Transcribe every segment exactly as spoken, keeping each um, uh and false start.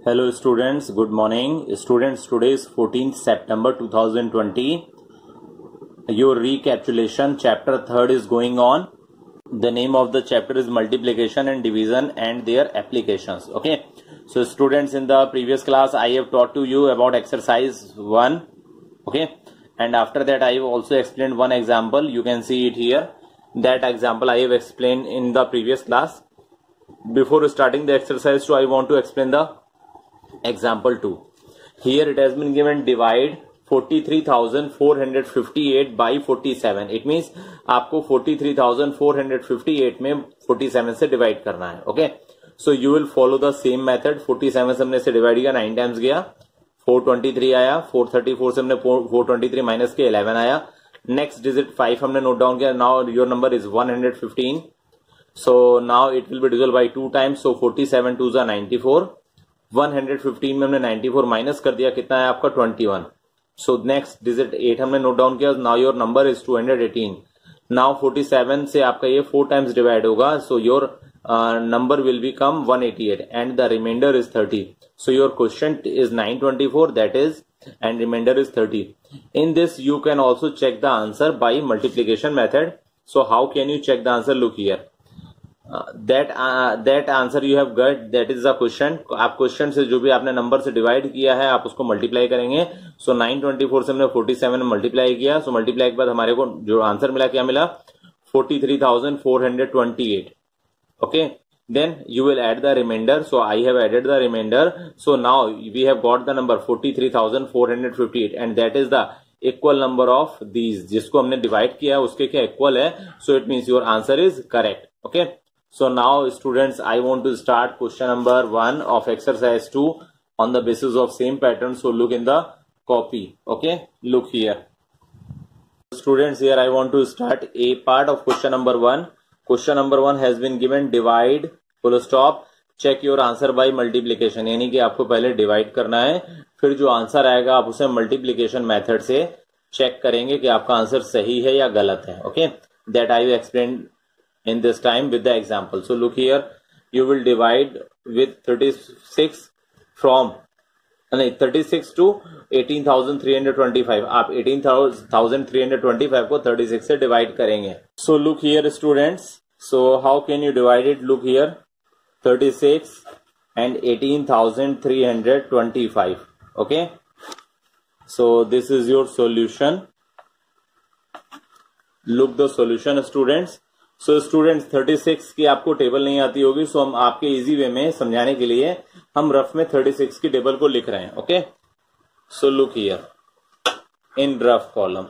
Hello students, good morning. Students, today is fourteenth September two thousand twenty. Your recapitulation chapter third is going on. The name of the chapter is multiplication and division and their applications. Okay. So students, in the previous class I have taught to you about exercise one. Okay. And after that I have also explained one example. You can see it here. That example I have explained in the previous class. Before starting the exercise two, I want to explain the example two. Here it has been given divide forty-three thousand four hundred fifty-eight by forty-seven. It means आपको forty-three thousand four hundred fifty-eight में forty-seven से divide करना है. Okay, so you will follow the same method. forty-seven से हमने से divide किया, nine times गया, four twenty-three आया, four thirty-four से हमने four twenty-three माइनस के eleven आया. नेक्स्ट डिजिट five हमने नोट डाउन किया. Now your number is one hundred fifteen. So now it will be divisible by two times. So forty-seven twos are ninety-four. one hundred fifteen में हमने ninety-four minus कर दिया, कितना है आपका twenty-one. So next digit eight हमने note down किया. Now your number is two hundred eighteen. Now forty-seven से आपका ये फोर टाइम्स डिवाइड होगा. So your number will become one eighty-eight and the reminder is thirty. So your question is nine twenty-four, that is, and reminder is thirty. In this you can also check the answer by multiplication method. So how can you check the answer? Look here. That that answer you have got, that is the question. आप question से जो भी आपने number से divide किया है आप उसको मल्टीप्लाई करेंगे. सो so, nine twenty-four से हमने forty-seven में मल्टीप्लाई किया. सो so, मल्टीप्लाई के बाद हमारे को जो आंसर मिला, क्या मिला? forty-three thousand four hundred twenty-eight. Okay, then you will add the reminder. So I have added the reminder. So now we have got the number forty-three thousand four hundred fifty-eight and that is the equal number of these. जिसको हमने divide किया उसके क्या equal है. So it means your answer is correct. Okay, so now students, I want to start question number one of exercise two on the basis of same pattern. So look in the copy. Okay, look here. Students, here I want to start a part of question number one. Question number one has been given divide full stop. Check your answer by multiplication. यानी कि आपको पहले divide करना है, फिर जो answer आएगा आप उसे मल्टीप्लीकेशन मेथड से चेक करेंगे कि आपका आंसर सही है या गलत है. Okay, that I will explain in this time with the example. So look here, you will divide with thirty-six from नहीं thirty-six to eighteen thousand three hundred twenty-five. आप eighteen thousand three hundred twenty-five को thirty-six से divide करेंगे. So look here students, so how can you divide it? Look here, thirty-six and eighteen thousand three hundred twenty-five. Okay, so this is your solution. Look the solution students. So students, thirty-six की आपको table नहीं आती होगी, सो so हम आपके easy way में समझाने के लिए हम रफ में thirty-six की टेबल को लिख रहे हैं. Okay, so look here in rough column.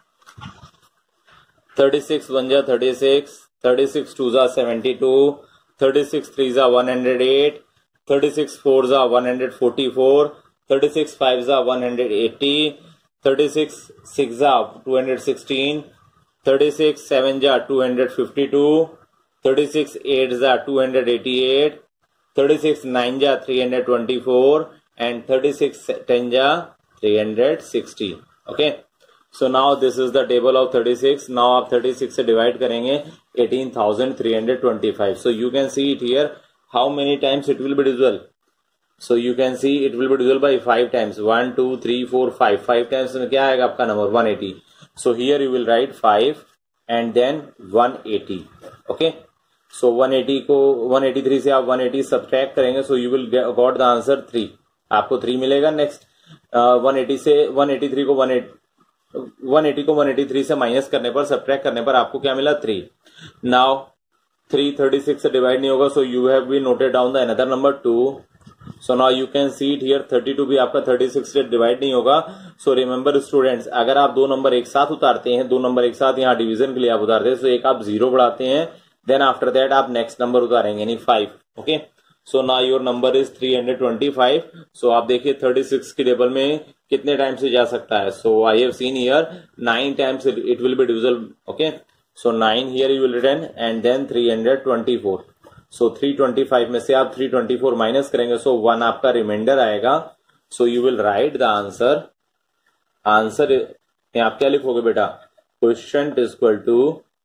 thirty-six one जा thirty-six, thirty-six two जा seventy-two, thirty-six three जा one hundred eight, thirty-six four जा one hundred forty-four, thirty-six five जा one hundred eighty, thirty-six six जा two hundred sixteen, thirty-six seven जा two hundred fifty-two, thirty-six eight जा two hundred eighty-eight, thirty-six nine जा three hundred twenty-four and thirty-six ten जा three hundred sixty. Okay, so now this is the table of thirty-six. Now आप thirty-six से divide करेंगे eighteen thousand three hundred twenty-five. So you can see it here, how many times it will be divisible. So you can see it will be divisible by five times. one two three four five. five times में क्या आएगा आपका number? one eighty. So here you will write five and then one eighty. Okay, so one eighty को one eighty-three से आप one eighty subtract करेंगे, so you will get got the answer three. आपको three मिलेगा. Next uh, one eighty से one eighty-three को one eighty को one eighty-three से माइनस करने पर, सब्ट्रैक्ट करने पर आपको क्या मिला? three. Now three thirty-six से डिवाइड नहीं होगा, so you have been noted down the another number two. So now you can see it here, thirty-two भी आपका thirty-six से डिवाइड नहीं होगा. So remember students, अगर आप दो नंबर एक साथ उतारते हैं, दो नंबर एक साथ यहाँ डिवीजन के लिए आप उतारते हैं, so एक आप जीरो बढ़ाते हैं, then after that आप नेक्स्ट नंबर उतारेंगे, यानी five. Okay, so now your number is three hundred twenty-five. So आप देखिए thirty-six की टेबल में कितने टाइम से जा सकता है. So I have seen here nine times it will be divisible. Okay, so nine here you will written and then three hundred twenty-four. So three twenty-five में से आप three twenty-four माइनस करेंगे, सो so one आपका reminder आएगा. So you will write the answer. Answer आप क्या लिखोगे बेटा? Question is equal to,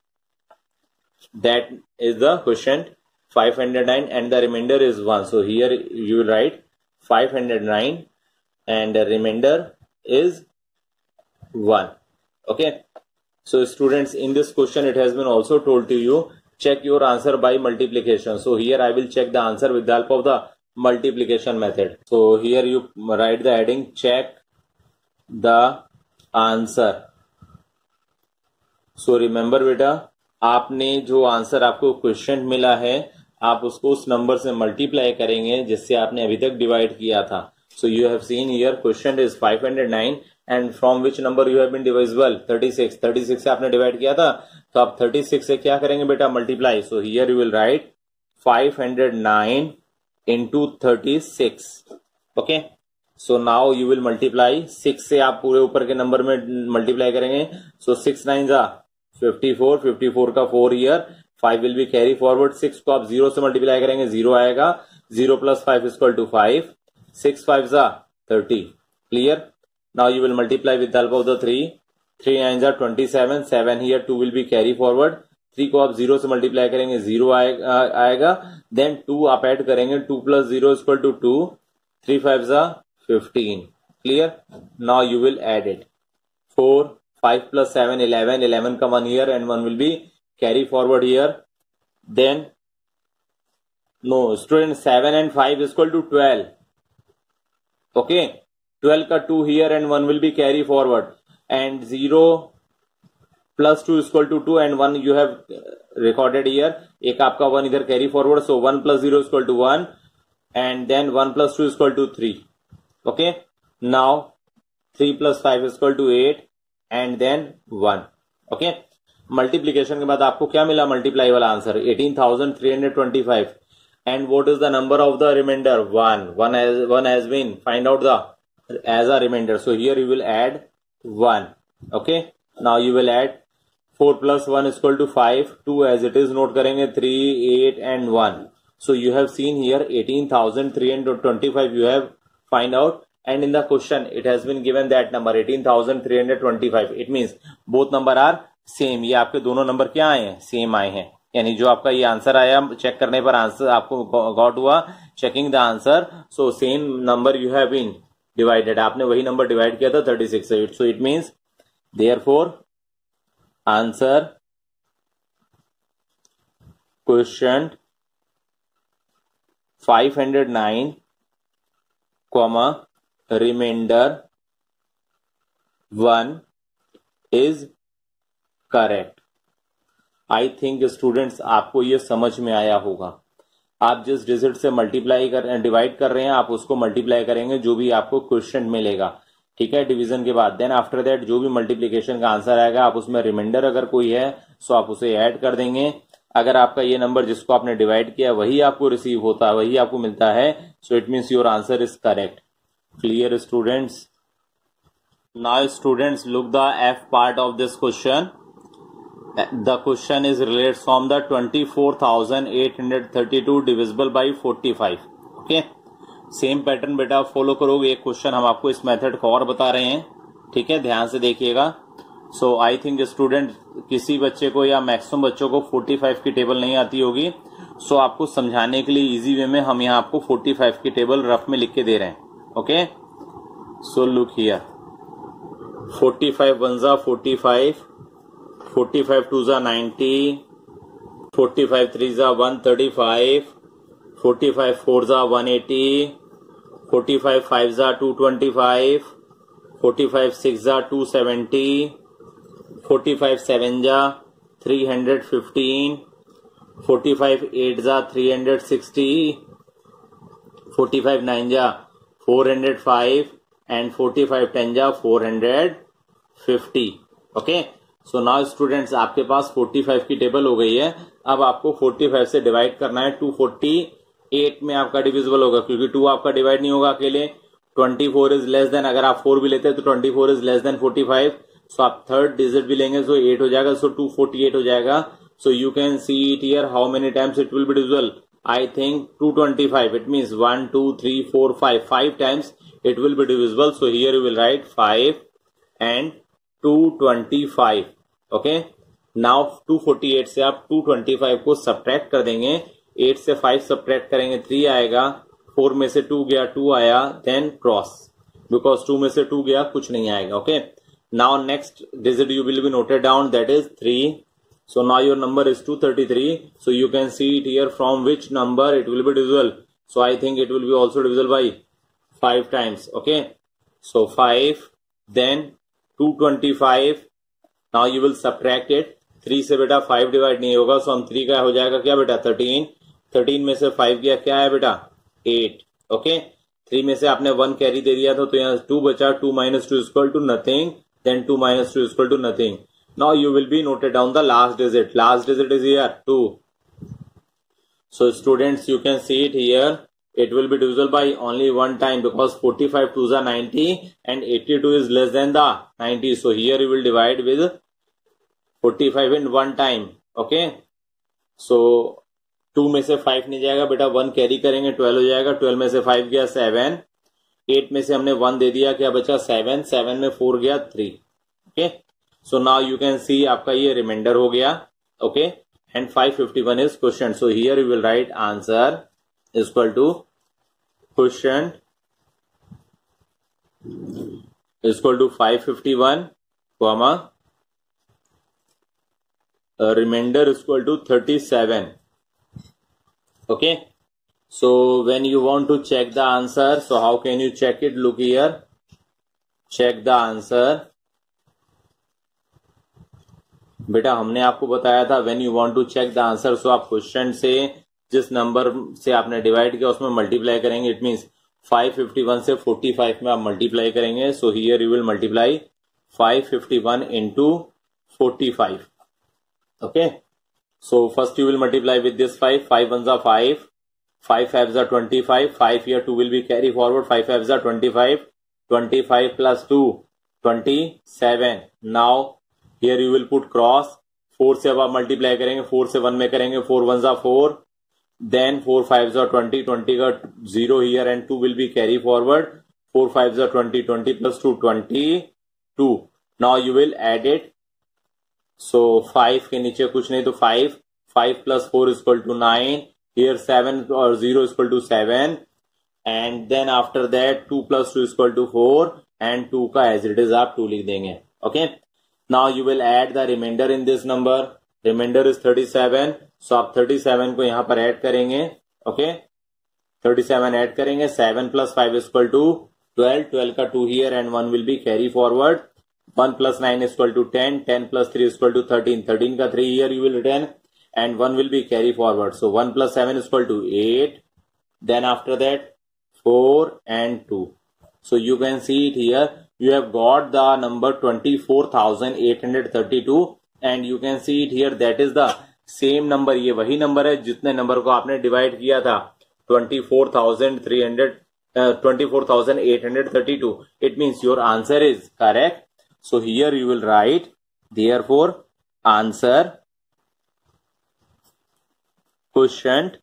that is the question five hundred nine and the remainder is one. So here you will write five hundred nine and the remainder is one. Okay, so students, in this question it has been also told to you check your answer by multiplication. So here I will check the answer with the help of the multiplication method. So here you write the heading check the answer. So remember बेटा, आपने जो answer आपको question मिला है आप उसको उस number से मल्टीप्लाई करेंगे जिससे आपने अभी तक डिवाइड किया था. So you have seen here question is five hundred nine and from which number you have been divisible? thirty-six. thirty-six से आपने डिवाइड किया था तो आप thirty-six से क्या करेंगे बेटा? Multiply. So here you will write five hundred nine into thirty-six. Okay. So now you will multiply. six से आप पूरे ऊपर के नंबर में मल्टीप्लाई करेंगे. So six nines are fifty-four. fifty-four का four here. five will be carry forward. six को आप zero से मल्टीप्लाई करेंगे, zero आएगा. zero plus five is equal to five. six fives are thirty. Clear? Now you will multiply with the help of the three. three nines are twenty-seven. seven here, two will be carry forward. three को आप zero से multiply करेंगे, zero आएगा, आएगा. Then two आप add करेंगे, two plus zero is equal to two. three fives are fifteen. Clear? Now you will add it. four, five plus seven, eleven. eleven का one here and one will be carry forward here. Then no, student, seven and five is equal to twelve. Okay, twelve का two here and one will be carry forward and zero plus two is equal to two and one you have recorded here. एक आपका one इधर carry forward, so one plus zero is equal to one and then one plus two is equal to three. Okay, now three plus five is equal to eight and then one. Okay, multiplication के बाद आपको क्या मिला? Multiply वाला answer eighteen thousand three hundred twenty-five. And what is the number of the remainder? one. one has one has been find out the as a remainder. So here you will add one. Okay. Now you will add four plus one is equal to five. two as it is note करेंगे, three, eight and one. So you have seen here eighteen thousand three hundred twenty-five you have find out and in the question it has been given that number eighteen thousand three hundred twenty-five. It means both number are same. ये आपके दोनों number क्या आए हैं? Same आए हैं. यानी जो आपका ये आंसर आया चेक करने पर आंसर आपको गॉट हुआ checking the answer. So same number you have been divided. आपने वही नंबर डिवाइड किया था thirty-six से. So it means therefore answer question five hundred nine comma remainder one is correct. I think students आपको ये समझ में आया होगा. आप जिस डिजिट से मल्टीप्लाई कर डिवाइड कर रहे हैं आप उसको मल्टीप्लाई करेंगे जो भी आपको क्वेश्चन मिलेगा. ठीक है, डिवीजन के बाद. देन आफ्टर दैट जो भी मल्टीप्लिकेशन का आंसर आएगा आप उसमें रिमाइंडर अगर कोई है सो आप उसे ऐड कर देंगे. अगर आपका ये नंबर जिसको आपने डिवाइड किया वही आपको रिसीव होता है, वही आपको मिलता है, so it means your answer is correct. Clear students? Now students look the F part of this question. The question is related from the twenty-four thousand eight hundred thirty-two divisible by forty-five. Okay, same pattern बेटा follow करोगे. एक question हम आपको इस method को और बता रहे हैं. ठीक है, ध्यान से देखिएगा. सो आई थिंक स्टूडेंट किसी बच्चे को या मैक्सिमम बच्चों को forty-five की टेबल नहीं आती होगी. सो so, आपको समझाने के लिए इजी वे में हम यहाँ आपको forty-five की टेबल रफ में लिख के दे रहे हैं. Okay, so look here. forty-five ones are forty-five. forty-five twos are ninety, forty-five threes are one thirty-five, forty-five fours are one eighty, forty-five fives are two twenty-five, forty-five sixes are two seventy, forty-five sevens are three hundred fifteen, forty-five eights are three hundred sixty, forty-five nines are four hundred five and forty-five tens are four hundred fifty. Okay. सो नाउ students आपके पास forty-five की table हो गई है. अब आपको forty-five से डिवाइड करना है. two forty-eight में आपका डिविजिबल होगा क्योंकि two आपका डिवाइड नहीं होगा अकेले. twenty-four इज लेस देन, अगर आप four भी लेते हैं तो twenty-four is less than forty-five. सो आप थर्ड डिजिट भी लेंगे सो eight हो जाएगा. सो two forty-eight हो जाएगा. So you can see it here how many times it will be divisible. I think two twenty-five. It means one two three four five. five times it will be divisible. So here you will write five and two twenty-five. Okay, now two forty-eight से आप two twenty-five को subtract कर देंगे. eight से five subtract करेंगे three आएगा. Four में से टू गया, टू आया, देन क्रॉस, बिकॉज टू में से टू गया कुछ नहीं आएगा. Okay, now next digit you will be noted down, that is three. So now your number is two thirty-three. So you can see it here from which number it will be divisible. So I think it will be also divisible by five times. Okay. So five, then two twenty-five. Now you will subtract it. three से बेटा five divide नहीं होगा. So हम three का हो जाएगा क्या बेटा thirteen. thirteen में से five गया क्या है बेटा eight. Okay. three में से आपने one कैरी दे दिया था तो यहाँ two बचा. two minus two is equal to nothing. Then two minus two is equal to nothing. Now you will be noted down the last digit. Last digit is here two. So students, you can see it here. It will be divisible by only one time because forty-five twos are ninety and eighty-two is less than the ninety. So here you will divide with forty-five in one time. Okay. So two में से five नहीं जाएगा बेटा, one carry करेंगे, twelve हो जाएगा. twelve में से five गया seven. eight में से हमने one दे दिया, क्या बचा seven. seven में four गया three. Okay. So now you can see आपका ये रिमाइंडर हो गया. Okay. And five fifty-one is quotient. So here you will write answer is equal to quotient is equal to five fifty-one, comma uh, remainder is equal to thirty-seven. Okay. So when you want to check the answer, so how can you check it? Look here. Check the answer. बेटा हमने आपको बताया था when you want to check the answer, so आप question से जिस number से आपने डिवाइड किया उसमें मल्टीप्लाई करेंगे. इट मींस five fifty-one से forty-five में आप मल्टीप्लाई करेंगे. So here you will multiply five fifty-one into forty-five. Okay, so first you will multiply with this five. five ones are five, five fives are twenty-five. five here two will be carry forward. five fives are twenty-five. twenty-five plus two twenty-seven. Now here you will put cross. four से अब आप multiply करेंगे, four से one में करेंगे. four ones are four, then four fives are twenty. twenty का zero here and two will be carry forward. four fives are twenty. twenty plus two twenty-two. Now you will add it. So five के नीचे कुछ नहीं तो five. five plus four is equal to nine. Here seven or zero is equal to seven. And then after that two plus two is equal to four. And two का as it is आप two लिख देंगे. Okay. Now you will add the remainder in this number. Remainder is thirty-seven. So आप thirty-seven को यहाँ पर add करेंगे. Okay. thirty-seven add करेंगे. seven plus five is equal to twelve. twelve का two here and one will be carry forward. one plus nine is equal to ten. ten plus three is equal to thirteen. thirteen का three here you will return and one will be carry forward. So one plus seven is equal to eight. Then after that four and two. So you can see it here. You have got the number twenty-four thousand eight hundred thirty-two and you can see it here. That is the same number. ये वही number है जितने number को आपने divide किया था twenty-four thousand three hundred, uh, twenty-four thousand eight hundred thirty-two. It means your answer is correct. So here you will write therefore answer quotient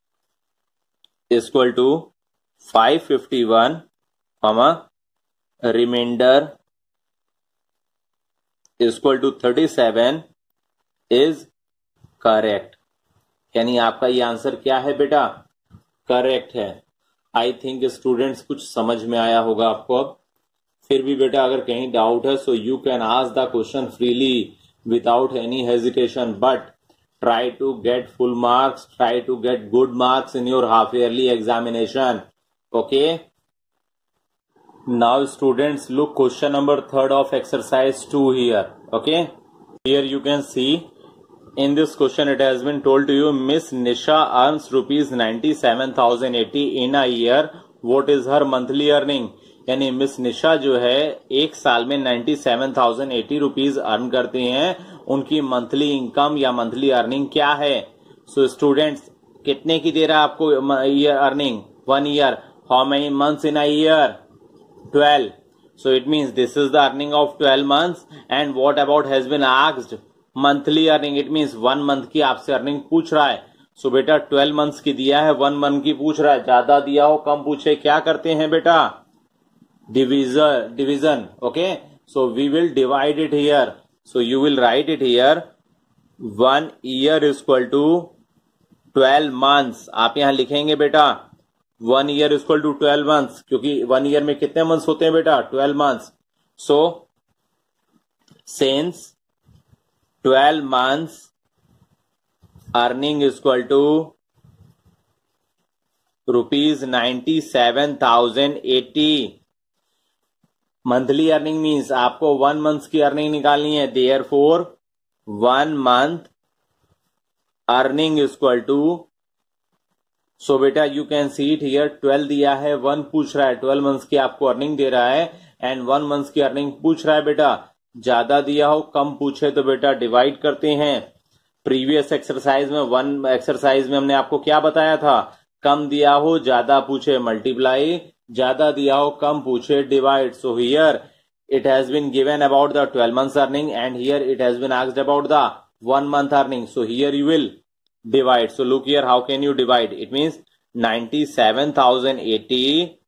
is equal to five fifty-one, comma remainder is equal to thirty-seven is correct. यानी आपका ये answer क्या है बेटा? Correct है. आई think students कुछ समझ में आया होगा आपको. अब फिर भी बेटा अगर कहीं डाउट है so you can ask the question freely without any hesitation, but try to get full marks, try to get good marks in your half yearly examination. Okay. Now students, look question number third of exercise two here. Okay. Here you can see in this question it has been told to you Miss Nisha earns rupees ninety-seven thousand eighty in a year. What is her monthly earning? यानी miss Nisha जो है एक साल में ninety-seven thousand eighty rupees earn करती हैं. उनकी monthly income या मंथली अर्निंग क्या है? सो so, स्टूडेंट्स कितने की दे रहा है आपको year earning? One year. How many months in a year? twelve. So it means this is the earning of twelve months. And what about has been asked? Monthly earning. It means one month की आपसे earning पूछ रहा है. सो so, बेटा twelve months की दिया है, one month की पूछ रहा है. ज्यादा दिया हो कम पूछे क्या करते हैं बेटा? Divisor, division. Okay. So we will divide it here. So you will write it here. One year is equal to twelve months. आप यहां लिखेंगे बेटा one year equal to twelve months, क्योंकि वन ईयर में कितने मंथ्स होते हैं बेटा, twelve months. So since twelve months earning equal to rupees ninety seven thousand eighty. Monthly earning means आपको वन मंथ की अर्निंग निकालनी है. Therefore one month earning equal to, so बेटा you can see it here, twelve दिया है, one पूछ रहा है, ट्वेल्व मंथ्स की आपको अर्निंग दे रहा है एंड वन मंथ की अर्निंग पूछ रहा है. बेटा ज्यादा दिया हो कम पूछे तो बेटा डिवाइड करते हैं. प्रीवियस एक्सरसाइज में वन एक्सरसाइज में हमने आपको क्या बताया था, कम दिया हो ज्यादा पूछे मल्टीप्लाई, ज्यादा दिया हो कम पूछे divide. So here it has been given about the twelve months earning and here it has been asked about the one month earning. So here you will divide. So look here, how can you divide? It means ninety-seven thousand eighty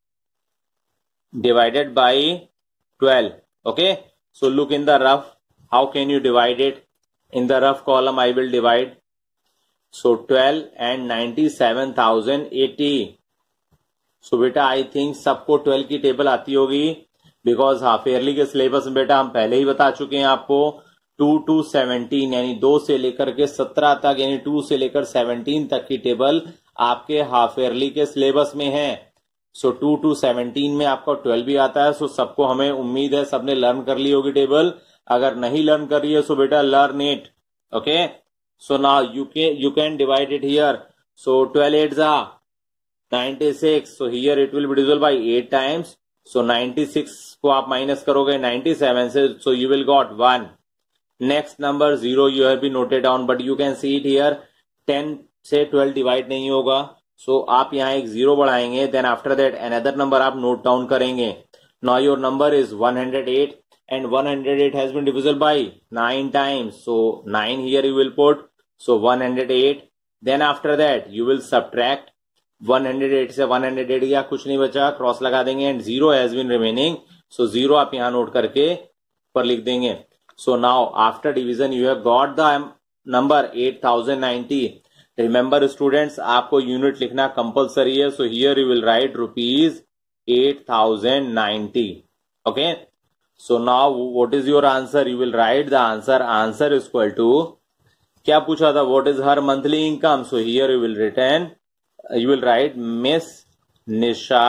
divided by twelve. Okay, so look in the rough, how can you divide it? In the rough column I will divide. So twelve and ninety-seven thousand eighty. So बेटा I think सबको twelve की table आती होगी, because half yearly के syllabus में बेटा हम पहले ही बता चुके हैं आपको. टू टू सेवनटीन यानी दो से लेकर के सत्रह तक, यानी टू से लेकर सेवनटीन तक की टेबल आपके हाफ ईयरली के सिलेबस में है. सो टू टू सेवनटीन में आपका ट्वेल्व भी आता है. सो सबको हमें उम्मीद है सबने लर्न कर ली होगी टेबल. अगर नहीं लर्न कर रही है सो बेटा learn it. Okay, so now you can you can divide it here. So twelve eight जा ninety six. So here it will be divisible by eight times. So ninety six को आप minus करोगे ninety seven से, so you will got one. Next number zero you have be noted down, but you can see it here ten से twelve divide नहीं होगा. So so, आप यहाँ एक जीरो बढ़ाएंगे, then after that another number आप note down करेंगे. Now your number is one hundred eight and one hundred eight has been divisible by nine times. So nine here you will put. So one hundred eight, then after that you will subtract one hundred eight से one hundred eight या कुछ नहीं बचा, cross लगा देंगे and zero has been remaining. So zero आप यहाँ note करके पर लिख देंगे. So now after division you have got the number eight thousand ninety. Remember students, आपको यूनिट लिखना कंपलसरी है. So here you will write rupees eight thousand ninety. Okay. So now what is your answer? You will write the answer. Answer is equal to, क्या पूछा था, what is her monthly income? So here you will written, you will write Miss Nisha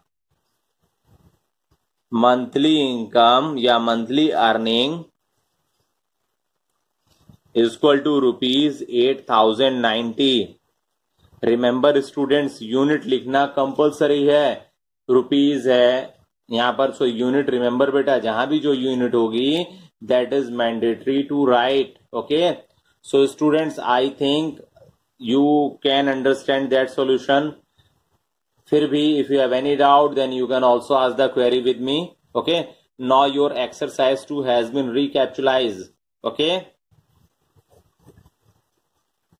monthly income या monthly earning is equal to rupees eight thousand ninety. Remember students, unit लिखना compulsory है. Rupees है यहाँ पर, so unit remember बेटा, जहां भी जो यूनिट होगी that is mandatory to write. Okay, so students I think you can understand that solution. फिर भी if you have any doubt then you can also ask the query with me. Okay, now your exercise two has been recapitulized. Okay.